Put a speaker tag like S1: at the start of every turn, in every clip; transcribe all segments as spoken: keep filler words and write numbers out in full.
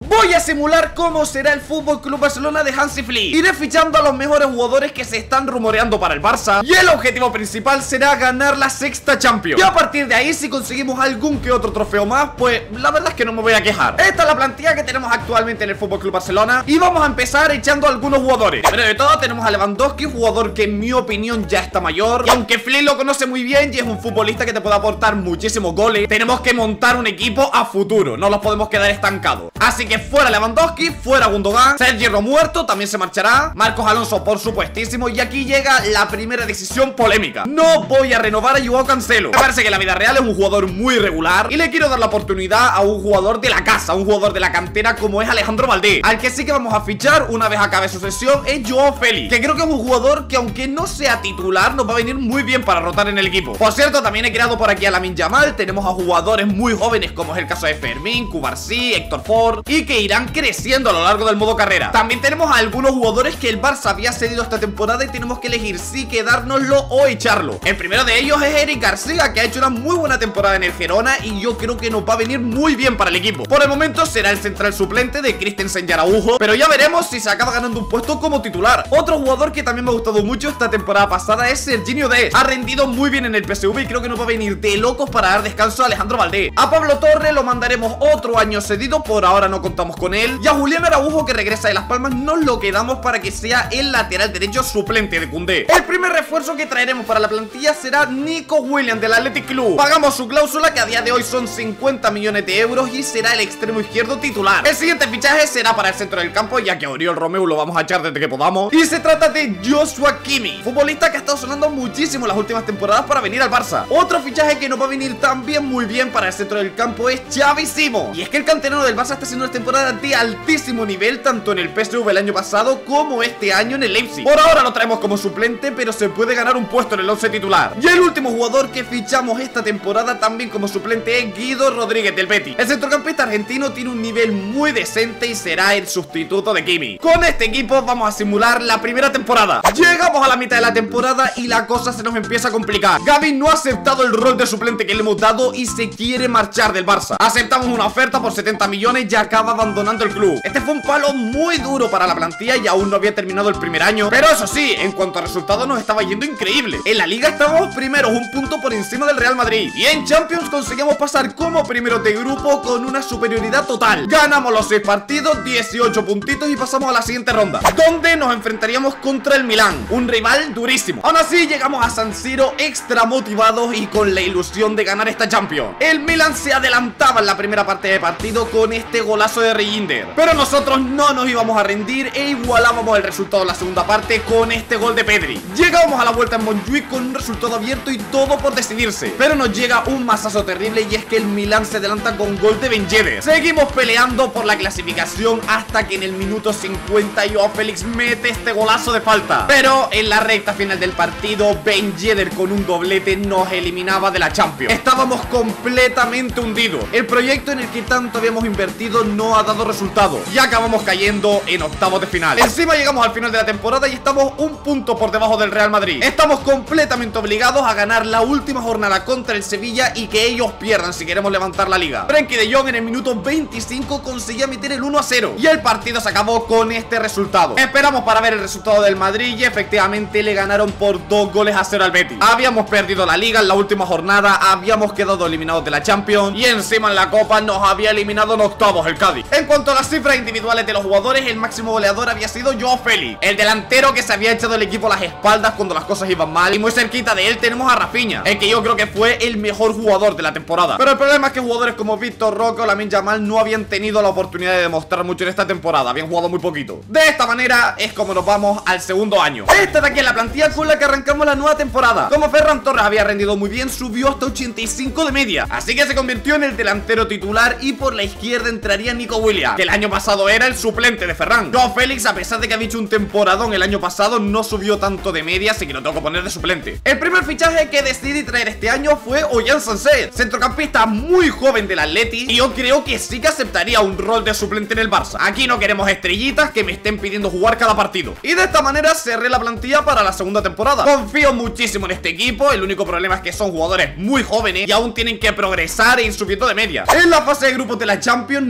S1: Voy a simular cómo será el Fútbol Club Barcelona de Hansi Flick. Iré fichando a los mejores jugadores que se están rumoreando para el Barça, y el objetivo principal será ganar la sexta Champions. Y a partir de ahí, si conseguimos algún que otro trofeo más, pues la verdad es que no me voy a quejar. Esta es la plantilla que tenemos actualmente en el Fútbol Club Barcelona, y vamos a empezar echando algunos jugadores. Primero de todo tenemos a Lewandowski, jugador que en mi opinión ya está mayor, y aunque Flick lo conoce muy bien y es un futbolista que te puede aportar muchísimos goles, tenemos que montar un equipo a futuro, no los podemos quedar estancados. Así que fuera Lewandowski, fuera Gundogan, Sergi Romuerto también se marchará, Marcos Alonso por supuestísimo, y aquí llega la primera decisión polémica. No voy a renovar a Joao Cancelo. Me parece que en la vida real es un jugador muy regular y le quiero dar la oportunidad a un jugador de la casa, un jugador de la cantera como es Alejandro Valdés. Al que sí que vamos a fichar una vez acabe su sesión es Joao Félix, que creo que es un jugador que aunque no sea titular nos va a venir muy bien para rotar en el equipo. Por cierto, también he creado por aquí a Lamine Yamal. Tenemos a jugadores muy jóvenes como es el caso de Fermín, Cubarsí, Héctor Ford, y que irán creciendo a lo largo del modo carrera. También tenemos a algunos jugadores que el Barça había cedido esta temporada y tenemos que elegir si quedárnoslo o echarlo. El primero de ellos es Eric García, que ha hecho una muy buena temporada en el Girona y yo creo que nos va a venir muy bien para el equipo. Por el momento será el central suplente de Christensen y Araujo, pero ya veremos si se acaba ganando un puesto como titular. Otro jugador que también me ha gustado mucho esta temporada pasada es Serginho Dest. Ha rendido muy bien en el P S V y creo que nos va a venir de locos para dar descanso a Alejandro Valdés. A Pablo Torre lo mandaremos otro año cedido, por ahora no contamos con él. Y a Julián Araujo, que regresa de Las Palmas, nos lo quedamos para que sea el lateral derecho suplente de Koundé. El primer refuerzo que traeremos para la plantilla será Nico Williams del Athletic Club. Pagamos su cláusula, que a día de hoy son cincuenta millones de euros, y será el extremo izquierdo titular. El siguiente fichaje será para el centro del campo, ya que a Oriol Romeu lo vamos a echar desde que podamos, y se trata de Joshua Kimmich, futbolista que ha estado sonando muchísimo las últimas temporadas para venir al Barça. Otro fichaje que nos va a venir también muy bien para el centro del campo es Xavi Simons, y es que el canterano del Barça está haciendo una temporada de altísimo nivel, tanto en el P S V el año pasado como este año en el Leipzig. Por ahora lo traemos como suplente, pero se puede ganar un puesto en el once titular. Y el último jugador que fichamos esta temporada también como suplente es Guido Rodríguez del Betis. El centrocampista argentino tiene un nivel muy decente y será el sustituto de Kimmich. Con este equipo vamos a simular la primera temporada. Llegamos a la mitad de la temporada y la cosa se nos empieza a complicar. Gavi no ha aceptado el rol de suplente que le hemos dado y se quiere marchar del Barça. Aceptamos una oferta por setenta millones y acaba abandonando el club. Este fue un palo muy duro para la plantilla y aún no había terminado el primer año, pero eso sí, en cuanto a resultados nos estaba yendo increíble. En la liga estábamos primeros, un punto por encima del Real Madrid, y en Champions conseguimos pasar como primeros de grupo con una superioridad total. Ganamos los seis partidos, dieciocho puntitos, y pasamos a la siguiente ronda, donde nos enfrentaríamos contra el Milán, un rival durísimo. Aún así llegamos a San Siro extra motivados y con la ilusión de ganar esta Champions. El Milán se adelantaba en la primera parte de partido con este golazo de Reyinder, pero nosotros no nos íbamos a rendir e igualábamos el resultado en la segunda parte con este gol de Pedri. Llegábamos a la vuelta en Montjuic con un resultado abierto y todo por decidirse, pero nos llega un mazazo terrible, y es que el Milán se adelanta con gol de Ben Yedder. Seguimos peleando por la clasificación hasta que en el minuto cincuenta Joao Félix mete este golazo de falta, pero en la recta final del partido Ben Yedder con un doblete nos eliminaba de la Champions. Estábamos completamente hundidos. El proyecto en el que tanto habíamos invertido no ha dado resultado y acabamos cayendo en octavos de final. Encima llegamos al final de la temporada y estamos un punto por debajo del Real Madrid. Estamos completamente obligados a ganar la última jornada contra el Sevilla y que ellos pierdan si queremos levantar la liga. Frenkie de Jong en el minuto veinticinco consiguió meter el uno a cero y el partido se acabó con este resultado. Esperamos para ver el resultado del Madrid y efectivamente le ganaron por dos goles a cero al Betis. Habíamos perdido la liga en la última jornada, habíamos quedado eliminados de la Champions y encima en la Copa nos había eliminado en octavos el Cádiz. En cuanto a las cifras individuales de los jugadores, el máximo goleador había sido Joao Félix, el delantero que se había echado el equipo a las espaldas cuando las cosas iban mal, y muy cerquita de él tenemos a Rafinha, el que yo creo que fue el mejor jugador de la temporada. Pero el problema es que jugadores como Víctor Roque o Lamine Yamal no habían tenido la oportunidad de demostrar mucho en esta temporada, habían jugado muy poquito. De esta manera es como nos vamos al segundo año. Esta de aquí es la plantilla con la que arrancamos la nueva temporada. Como Ferran Torres había rendido muy bien, subió hasta ochenta y cinco de media, así que se convirtió en el delantero titular, y por la izquierda entraría Nico Williams, que el año pasado era el suplente de Ferran. Joao Félix, a pesar de que había hecho un temporadón el año pasado, no subió tanto de media, así que lo tengo que poner de suplente. El primer fichaje que decidí traer este año fue Ollán Sánchez, centrocampista muy joven del Atleti, y yo creo que sí que aceptaría un rol de suplente en el Barça. Aquí no queremos estrellitas que me estén pidiendo jugar cada partido. Y de esta manera cerré la plantilla para la segunda temporada. Confío muchísimo en este equipo, el único problema es que son jugadores muy jóvenes y aún tienen que progresar e ir subiendo de media. En la fase de grupos de la Champions nos toca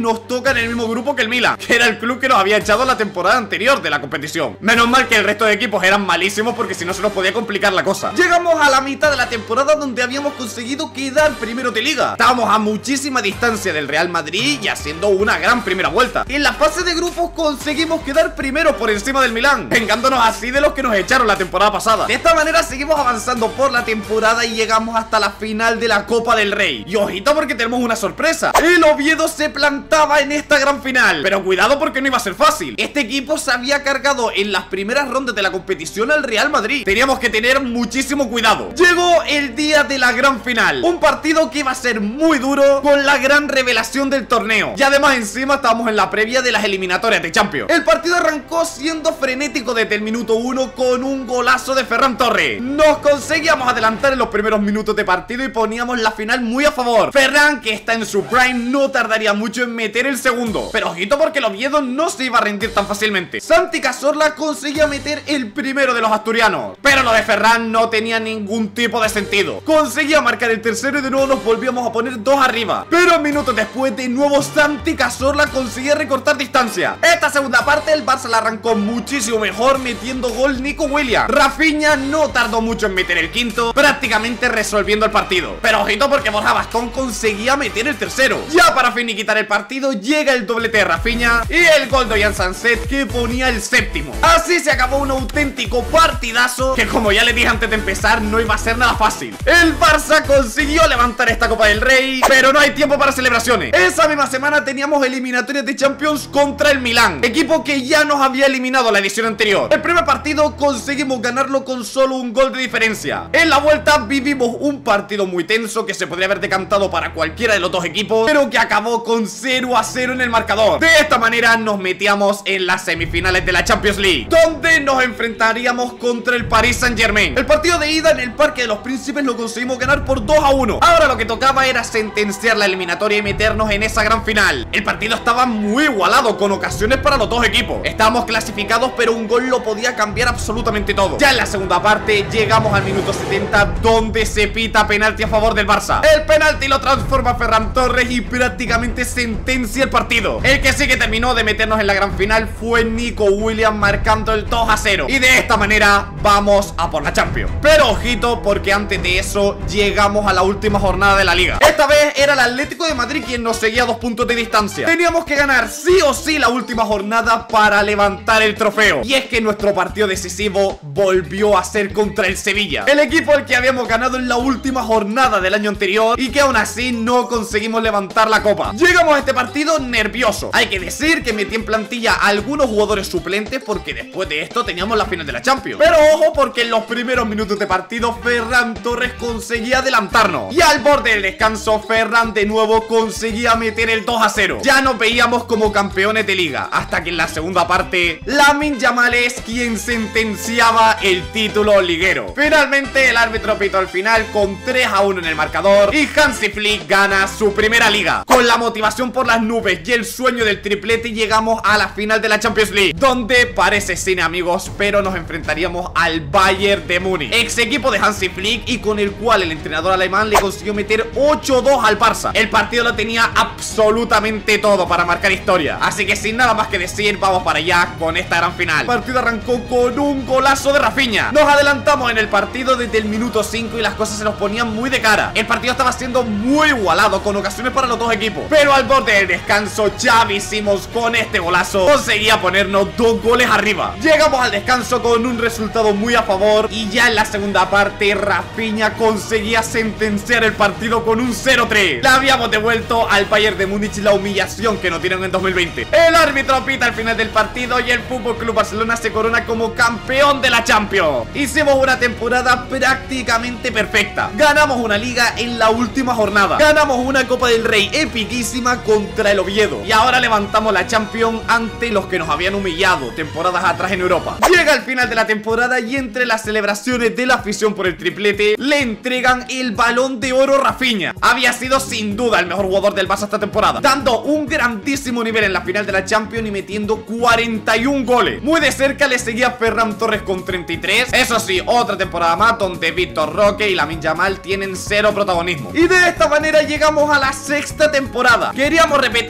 S1: toca en el mismo grupo que el Milan, que era el club que nos había echado la temporada anterior de la competición. Menos mal que el resto de equipos eran malísimos, porque si no se nos podía complicar la cosa. Llegamos a la mitad de la temporada, donde habíamos conseguido quedar primero de liga. Estábamos a muchísima distancia del Real Madrid y haciendo una gran primera vuelta. En la fase de grupos conseguimos quedar primero por encima del Milán, vengándonos así de los que nos echaron la temporada pasada. De esta manera seguimos avanzando por la temporada y llegamos hasta la final de la Copa del Rey. Y ojito, porque tenemos una sorpresa: el Oviedo se plantaba en esta gran final. Pero cuidado, porque no iba a ser fácil. Este equipo se había cargado en las primeras rondas de la competición al Real Madrid. Teníamos que tener muchísimo cuidado. Llegó el día de la gran final, un partido que iba a ser muy duro, con la gran revelación del torneo. Y además encima estábamos en la previa de las eliminatorias de Champions. El partido arrancó siendo frenético desde el minuto uno, con un golazo de Ferran Torres. Nos conseguíamos adelantar en los primeros minutos de partido y poníamos la final muy a favor. Ferran, que está en su prime, no tardaría mucho en meter el segundo. Pero ojito, porque el Oviedo no se iba a rendir tan fácilmente. Santi Cazorla conseguía meter el primero de los asturianos, pero lo de Ferran no tenía ningún tipo de sentido. Conseguía marcar el tercero y de nuevo nos volvíamos a poner dos arriba. Pero minutos después, de nuevo Santi Cazorla conseguía recortar distancia. Esta segunda parte el Barça la arrancó muchísimo mejor, metiendo gol Nico Williams. Rafinha no tardó mucho en meter el quinto, prácticamente resolviendo el partido. Pero ojito, porque Borja Bastón conseguía meter el tercero. Ya para finiquitar el partido llega el doblete de Rafinha y el gol de Ollán Sanset, que ponía el séptimo. Así se acabó un auténtico partidazo, que como ya les dije antes de empezar, no iba a ser nada fácil. El Barça consiguió levantar esta Copa del Rey, pero no hay tiempo para celebraciones. Esa misma semana teníamos eliminatorias de Champions contra el Milán, equipo que ya nos había eliminado la edición anterior. El primer partido conseguimos ganarlo con solo un gol de diferencia. En la vuelta vivimos un partido muy tenso, que se podría haber decantado para cualquiera de los dos equipos, pero que acabó con cero a cero en el marcador. De esta manera nos metíamos en las semifinales de la Champions League, donde nos enfrentaríamos contra el Paris Saint-Germain. El partido de ida en el Parque de los Príncipes lo conseguimos ganar por dos a uno. Ahora lo que tocaba era sentenciar la eliminatoria y meternos en esa gran final. El partido estaba muy igualado, con ocasiones para los dos equipos. Estábamos clasificados, pero un gol lo podía cambiar absolutamente todo. Ya en la segunda parte llegamos al minuto setenta, donde se pita penalti a favor del Barça. El penalti lo transforma Ferran Torres y prácticamente sentencia el partido. El que sí que terminó de meternos en la gran final fue Nico Williams, marcando el dos a cero. Y de esta manera vamos a por la Champions. Pero ojito, porque antes de eso llegamos a la última jornada de la liga. Esta vez era el Atlético de Madrid quien nos seguía a dos puntos de distancia. Teníamos que ganar sí o sí la última jornada para levantar el trofeo. Y es que nuestro partido decisivo volvió a ser contra el Sevilla, el equipo al que habíamos ganado en la última jornada del año anterior, y que aún así no conseguimos levantar la copa. Llegamos a este partido nervioso. Hay que decir que metí en plantilla a algunos jugadores suplentes, porque después de esto teníamos la final de la Champions. Pero ojo, porque en los primeros minutos de partido Ferran Torres conseguía adelantarnos, y al borde del descanso Ferran de nuevo conseguía meter el dos a cero. Ya nos veíamos como campeones de liga, hasta que en la segunda parte Lamine Yamal es quien sentenciaba el título liguero. Finalmente el árbitro pitó al final con tres a uno en el marcador, y Hansi Flick gana su primera liga. Con la motivación por las nubes y el sueño del triplete, llegamos a la final de la Champions League, donde parece cine, amigos, pero nos enfrentaríamos al Bayern de Múnich, ex equipo de Hansi Flick, y con el cual el entrenador alemán le consiguió meter ocho dos al Barça. El partido lo tenía absolutamente todo para marcar historia, así que sin nada más que decir, vamos para allá con esta gran final. El partido arrancó con un golazo de Rafinha. Nos adelantamos en el partido desde el minuto cinco y las cosas se nos ponían muy de cara. El partido estaba siendo muy igualado, con ocasiones para los dos equipos, pero al borde del descanso Xavi Simons con este golazo conseguía ponernos dos goles arriba. Llegamos al descanso con un resultado muy a favor, y ya en la segunda parte Rafinha conseguía sentenciar el partido con un cero tres. Le habíamos devuelto al Bayern de Múnich la humillación que nos dieron en dos mil veinte. El árbitro pita al final del partido y el Fútbol Club Barcelona se corona como campeón de la Champions. Hicimos una temporada prácticamente perfecta. Ganamos una liga en la última jornada, ganamos una Copa del Rey epiquísima contra el Oviedo, y ahora levantamos la Champions ante los que nos habían humillado temporadas atrás en Europa. Llega el final de la temporada y entre las celebraciones de la afición por el triplete le entregan el Balón de Oro Rafinha. Había sido sin duda el mejor jugador del Barça esta temporada, dando un grandísimo nivel en la final de la Champions y metiendo cuarenta y un goles. Muy de cerca le seguía Ferran Torres con treinta y tres. Eso sí, otra temporada más donde Víctor Roque y Lamine Yamal tienen cero protagonismo. Y de esta manera llegamos a la sexta temporada. Queríamos repetir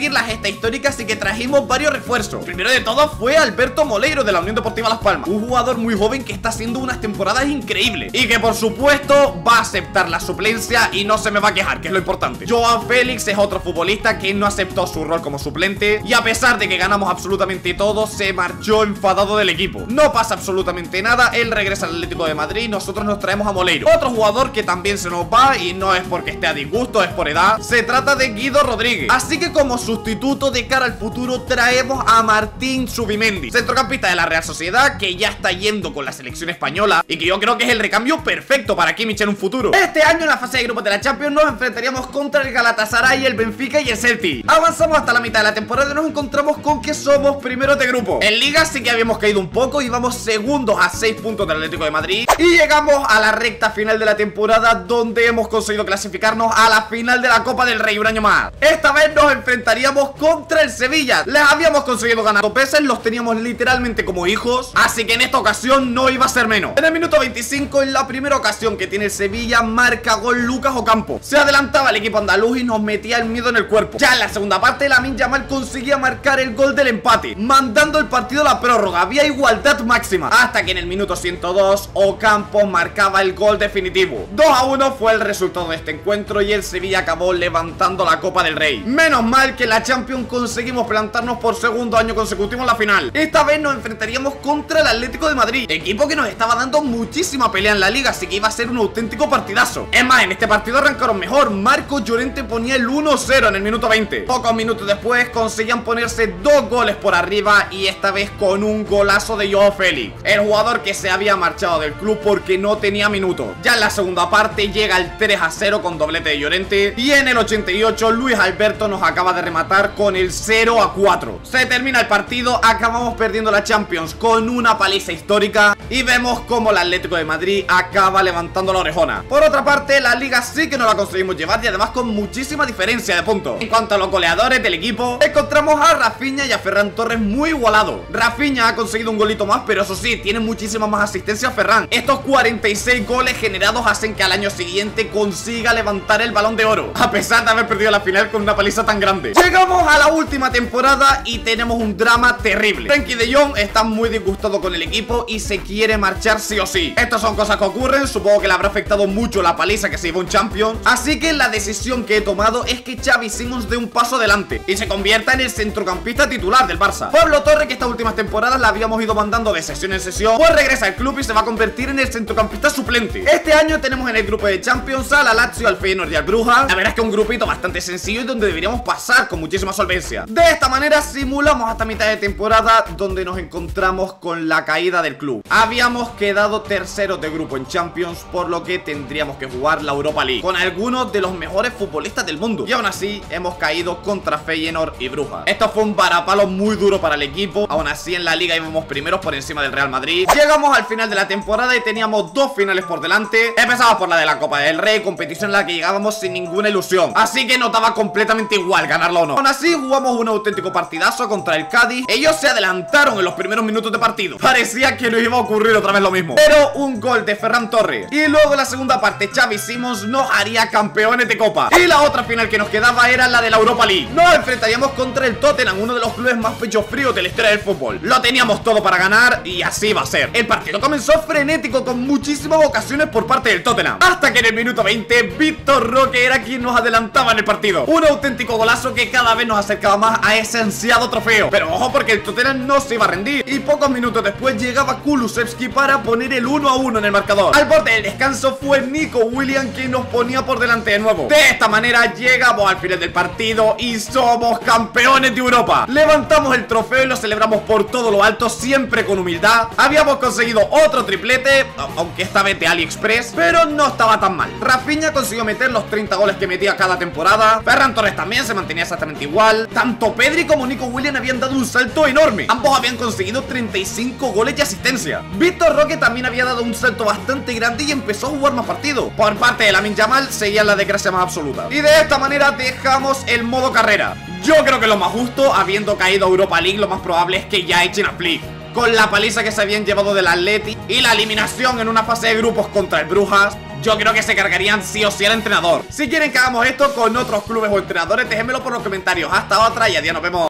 S1: repetir la gesta histórica, así que trajimos varios refuerzos. Primero de todo fue Alberto Moleiro de la Unión Deportiva Las Palmas, un jugador muy joven que está haciendo unas temporadas increíbles y que por supuesto va a aceptar la suplencia y no se me va a quejar, que es lo importante. Joao Félix es otro futbolista que no aceptó su rol como suplente y a pesar de que ganamos absolutamente todo, se marchó enfadado del equipo. No pasa absolutamente nada, él regresa al Atlético de Madrid y nosotros nos traemos a Moleiro, otro jugador que también se nos va y no es porque esté a disgusto, es por edad. Se trata de Guido Rodríguez, así que como sustituto de cara al futuro traemos a Martín Zubimendi, centrocampista de la Real Sociedad, que ya está yendo con la selección española y que yo creo que es el recambio perfecto para Kimmich en un futuro. Este año en la fase de grupos de la Champions nos enfrentaríamos contra el Galatasaray, el Benfica y el Celtic. Avanzamos hasta la mitad de la temporada y nos encontramos con que somos primeros de grupo. En Liga sí que habíamos caído un poco y vamos segundos a seis puntos del Atlético de Madrid. Y llegamos a la recta final de la temporada, donde hemos conseguido clasificarnos a la final de la Copa del Rey un año más. Esta vez nos enfrentaríamos contra el Sevilla. Les habíamos conseguido ganar dos veces, los teníamos literalmente como hijos, así que en esta ocasión no iba a ser menos. En el minuto veinticinco, en la primera ocasión que tiene el Sevilla, marca gol Lucas Ocampo. Se adelantaba el equipo andaluz y nos metía el miedo en el cuerpo. Ya en la segunda parte, Lamine Yamal conseguía marcar el gol del empate, mandando el partido a la prórroga. Había igualdad máxima, hasta que en el minuto ciento dos, Ocampo marcaba el gol definitivo. dos a uno fue el resultado de este encuentro y el Sevilla acabó levantando la Copa del Rey. Menos mal que en la Champions conseguimos plantarnos por segundo año consecutivo en la final. Esta vez nos enfrentaríamos contra el Atlético de Madrid, equipo que nos estaba dando muchísima pelea en la liga, así que iba a ser un auténtico partidazo. Es más, en este partido arrancaron mejor. Marco Llorente ponía el uno cero en el minuto veinte. Pocos minutos después conseguían ponerse dos goles por arriba y esta vez con un golazo de Joao Félix, el jugador que se había marchado del club porque no tenía minutos. Ya en la segunda parte llega el tres a cero con doblete de Llorente y en el ochenta y ocho Luis Alberto nos acaba de rematar con el cero a cuatro. Se termina el partido, acabamos perdiendo la Champions con una paliza histórica y vemos como el Atlético de Madrid acaba levantando la orejona. Por otra parte, la liga sí que no la conseguimos llevar y además con muchísima diferencia de puntos. En cuanto a los goleadores del equipo, encontramos a Rafinha y a Ferran Torres muy igualados. Rafinha ha conseguido un golito más, pero eso sí, tiene muchísima más asistencia Ferran. Estos cuarenta y seis goles generados hacen que al año siguiente consiga levantar el Balón de Oro, a pesar de haber perdido la final con una paliza tan grande. Llegamos a la última temporada y tenemos un drama terrible. Frenkie de Jong está muy disgustado con el equipo y se quiere marchar sí o sí. Estas son cosas que ocurren, supongo que le habrá afectado mucho la paliza que se llevó un Champions, así que la decisión que he tomado es que Xavi Simons dé un paso adelante y se convierta en el centrocampista titular del Barça. Pablo Torre, que estas últimas temporadas la habíamos ido mandando de sesión en sesión, pues regresa al club y se va a convertir en el centrocampista suplente. Este año tenemos en el grupo de Champions a la Lazio, al Feyenoord y al Brujas. La verdad es que un grupito bastante sencillo y donde deberíamos pasar con muchísima solvencia. De esta manera simulamos hasta mitad de temporada, donde nos encontramos con la caída del club. Habíamos quedado terceros de grupo en Champions, por lo que tendríamos que jugar la Europa League con algunos de los mejores futbolistas del mundo, y aún así hemos caído contra Feyenoord y Brujas. Esto fue un varapalo muy duro para el equipo. Aún así en la liga íbamos primeros por encima del Real Madrid. Llegamos al final de la temporada y teníamos dos finales por delante. Empezamos por la de la Copa del Rey, competición en la que llegábamos sin ninguna ilusión, así que nos daba completamente igual ganarla o no. Aún así jugamos un auténtico partidazo contra el Cádiz. Ellos se adelantaron en los primeros minutos de partido, parecía que nos iba a ocurrir otra vez lo mismo, pero un gol de Ferran Torres y luego en la segunda parte Xavi Simons nos haría campeones de Copa. Y la otra final que nos quedaba era la de la Europa League. Nos enfrentaríamos contra el Tottenham, uno de los clubes más pecho fríos de la historia del fútbol. Lo teníamos todo para ganar y así va a ser. El partido comenzó frenético con muchísimas ocasiones por parte del Tottenham, hasta que en el minuto veinte Víctor Roque era quien nos adelantaba en el partido. Un auténtico golazo que cada vez nos acercaba más a ese ansiado trofeo. Pero ojo, porque el Tottenham no se iba a rendir y pocos minutos después llegaba Kulusevski para poner el uno a uno en el marcador. Al borde del descanso fue Nico Williams quien nos ponía por delante de nuevo. De esta manera llegamos al final del partido y somos campeones de Europa. Levantamos el trofeo y lo celebramos por todo lo alto, siempre con humildad. Habíamos conseguido otro triplete, aunque esta vez de AliExpress, pero no estaba tan mal. Rafinha consiguió meter los treinta goles que metía cada temporada. Ferran Torres también se mantenía exactamente igual. Tanto Pedri como Nico Williams habían dado un salto enorme. Ambos habían conseguido treinta y cinco goles y asistencia. Víctor Roque también había dado un salto bastante grande y empezó a jugar más partidos. Por parte de Lamine Yamal seguía la desgracia más absoluta. Y de esta manera dejamos el modo carrera. Yo creo que lo más justo, habiendo caído a Europa League, lo más probable es que ya echen a Flick. Con la paliza que se habían llevado del Atleti y la eliminación en una fase de grupos contra el Brujas, yo creo que se cargarían sí o sí al entrenador. Si quieren que hagamos esto con otros clubes o entrenadores, déjenmelo por los comentarios. Hasta otra y adiós, nos vemos.